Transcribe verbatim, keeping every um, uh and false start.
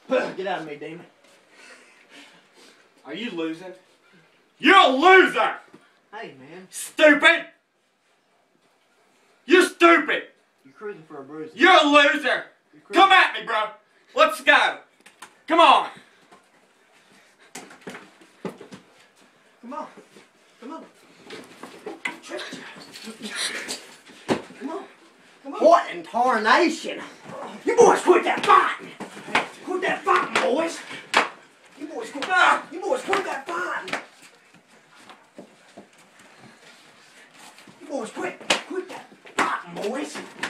Get out of me, demon. Are you losing? You're a loser! Hey, man. Stupid! You're stupid! You're cruising for a bruise. You're a loser! Come at me, bro! Let's go! Come on! Come on. Come on. Come on. Come on. What in tarnation? You boys quit that fighting! Quit that fighting, boys! You boys quit that! You boys quit that fighting! You boys quit! Quit that fighting, boys!